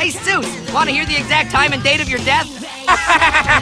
Nice suit. Want to hear the exact time and date of your death?